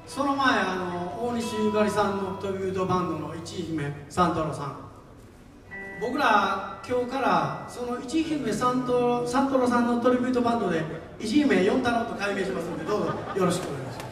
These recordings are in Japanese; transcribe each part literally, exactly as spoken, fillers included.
その前あの大西ゆかりさんのトリビュートバンドの一姫サンタロさん、僕ら今日からその一姫サントサントロさんのトリビュートバンドで一姫四太郎と改名しますので、どうぞよろしくお願いします。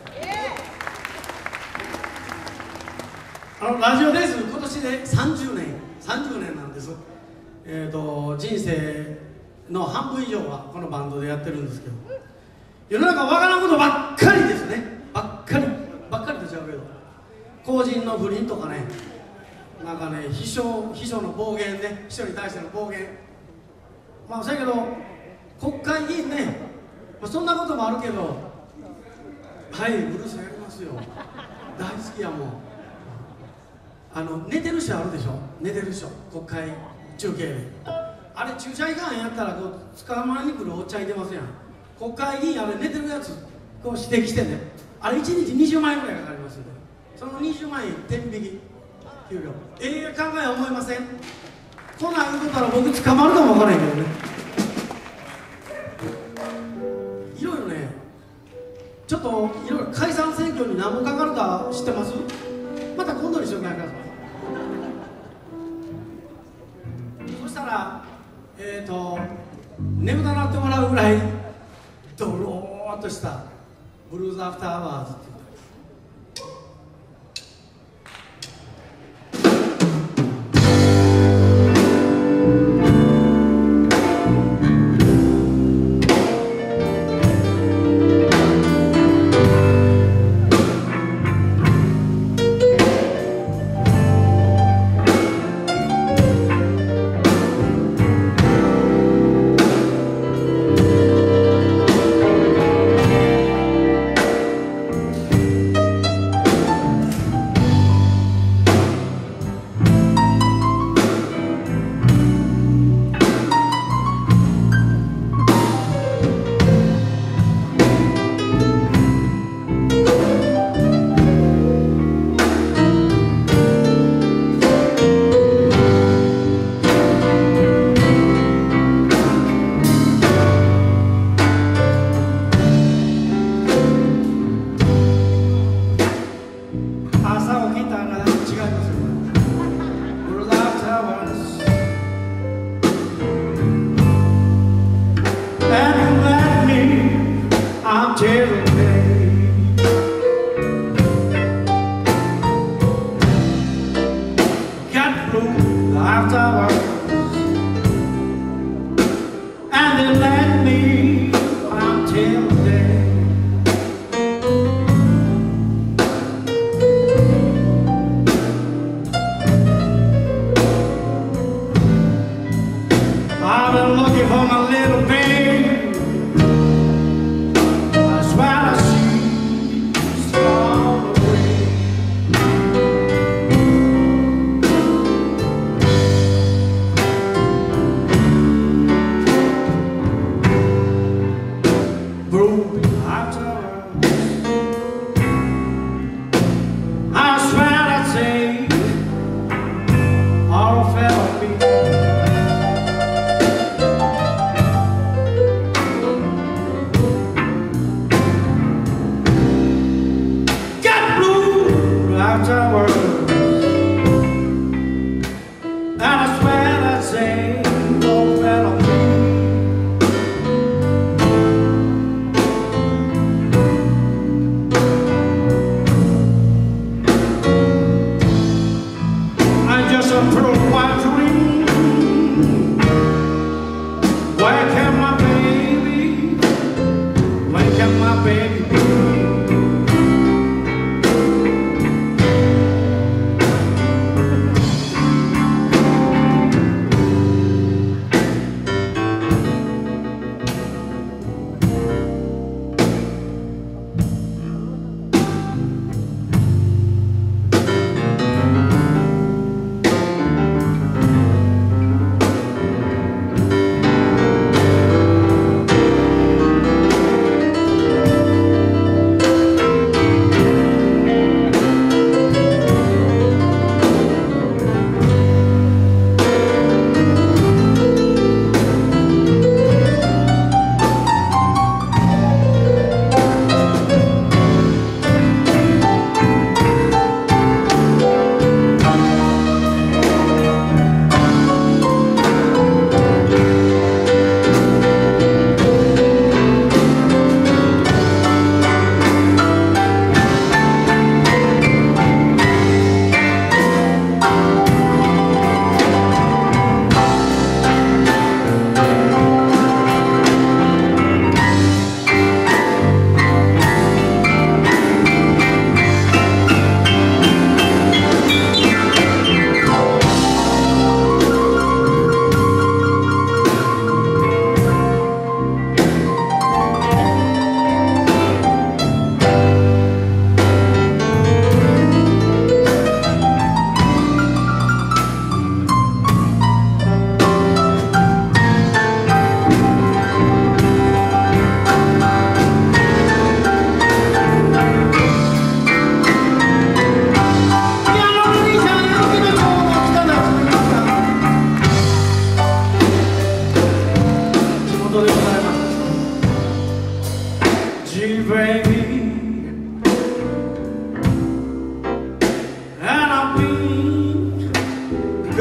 あのラジオデイズ今年でさんじゅうねんさんじゅうねんなんです。えーと人生の半分以上はこのバンドでやってるんですけど、世の中わからんことばっかりですね。ばっかりばっかりとちゃうけど、公人の不倫とかね、なんかね、秘書秘書の暴言ね、秘書に対しての暴言、まあそやけど国会議員ね、まあ、そんなこともあるけど、はいブルースやりますよ、大好きやもん。あの寝てる人あるでしょ、寝てる人、国会中継であれ駐車違反やったらこう捕まえに来るおっちゃんいてますやん。国会議員あれ寝てるやつこう指摘してね、あれいちにちにじゅうまんえんぐらいかかりますんで、そのにじゅうまんえん天引き給料、ええ考え思いません？こんなん言うとったら僕捕まるかもわからへんけどね。いろいろね、ちょっといろいろ解散選挙に何もかかるか知ってます？また今度にしようかやから。そしたらえっ、ー、と眠たなってもらうぐらいドローっとしたブルーズアフターアワーズっていう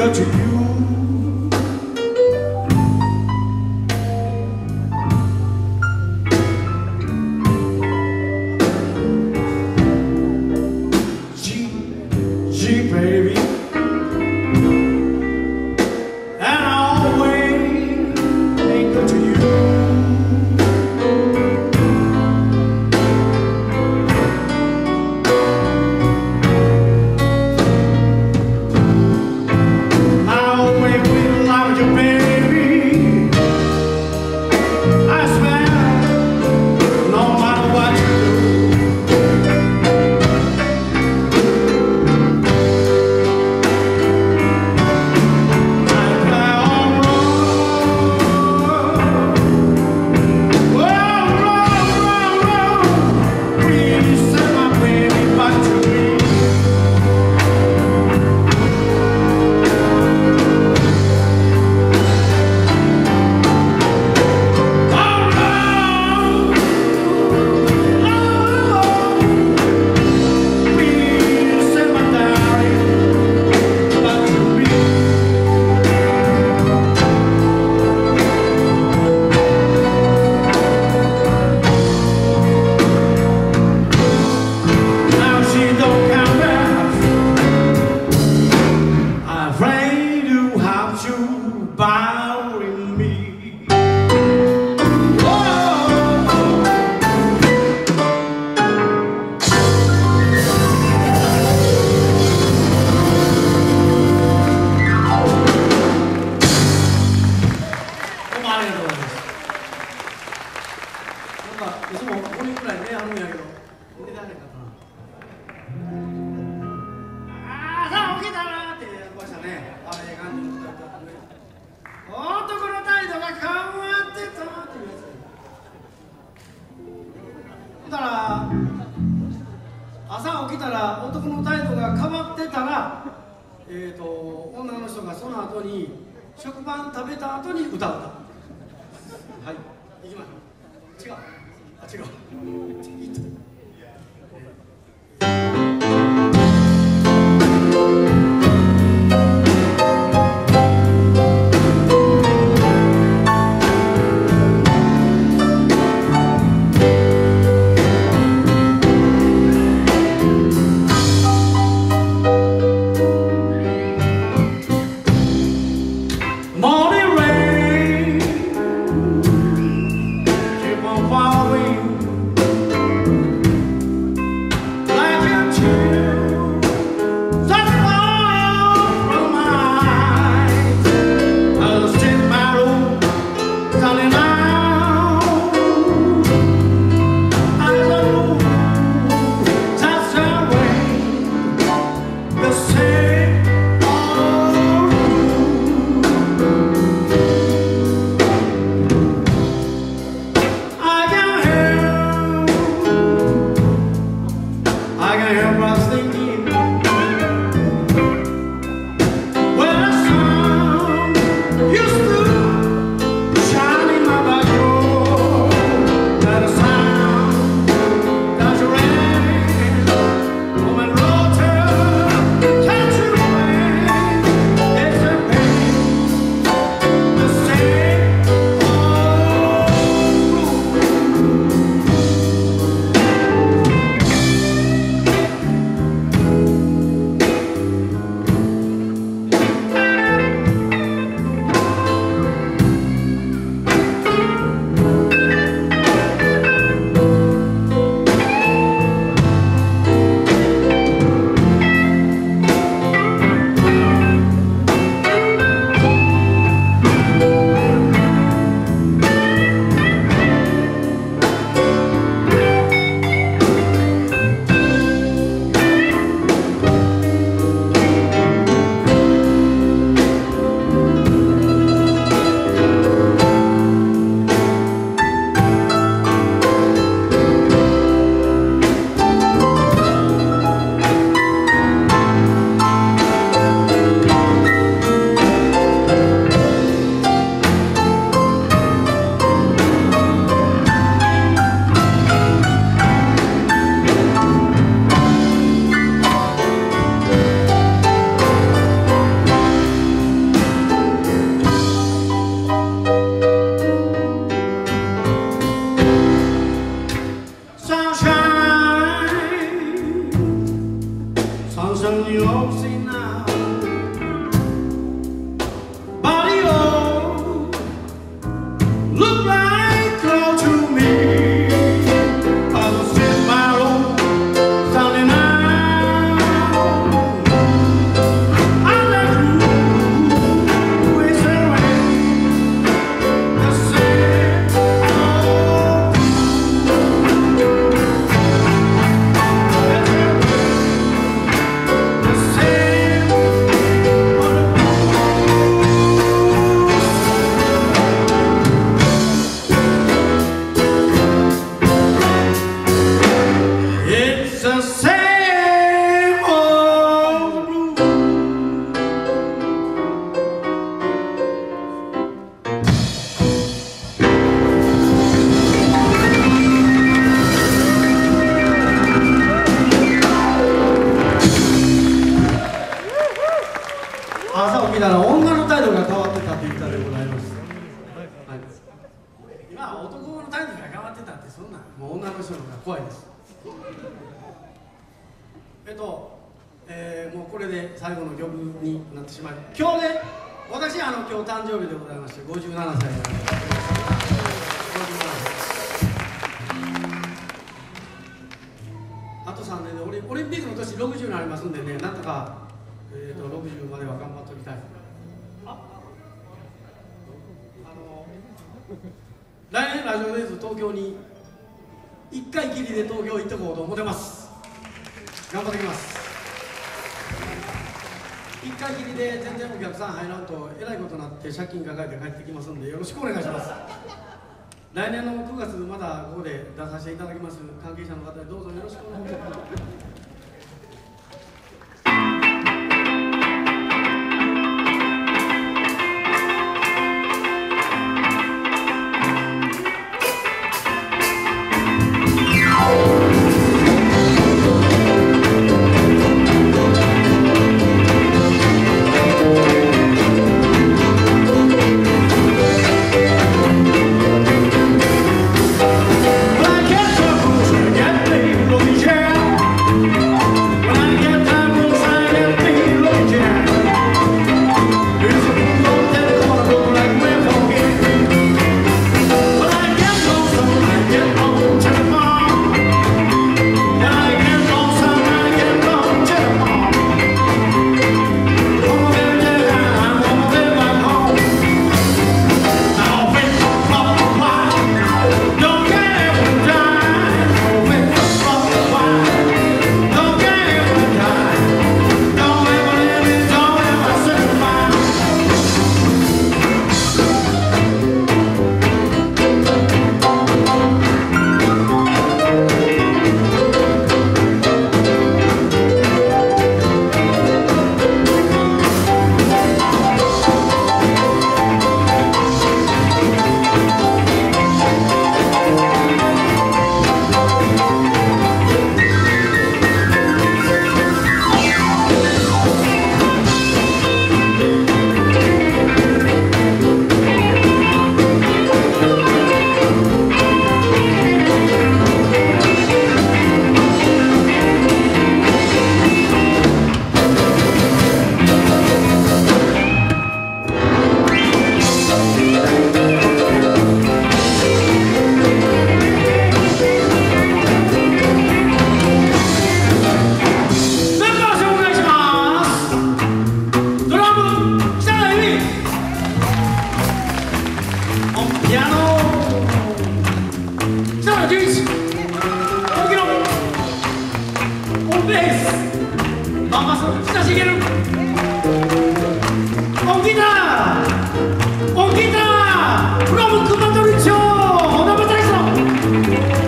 go to you. G, G, baby. And I always may go to you. Bothering me.だから朝起きたら男の態度が変わってたら、えーと女の人がその後に食パン食べた後に歌う歌。はい、行きましょう。違う、あ、違う。Morning rain, keep on falling. ocean you'll see now. But you look like close to me. I was in my room, standing out. I let you waste away the same old the same it's the same old blue.朝起きたら女の態度が変わってたって言ったでございます。はい、今は男の態度が変わってたってそんなもう女の人の方が怖いです。えっと、えー、もうこれで最後の曲になってしまい、今日ね、私あの今日誕生日でございましてごじゅうななさいでございます。ごじゅうななさい。あとさんねんでオリオリンピックの年ろくじゅうになりますんでね、なんとか、えー、とろくじゅうまでは頑張っておきたい。ああの来年ラジオデイズ東京にいっかいきりで東京行ってこうと思ってます。頑張ってきます。いっかいきりで全然お客さん入らんとえらいことになって借金抱えて帰ってきますんでよろしくお願いします。来年のくがつまだここで出させていただきます。関係者の方でどうぞよろしくお願いします。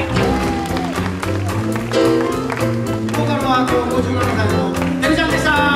ごじゅうななさいのてるちゃんでした。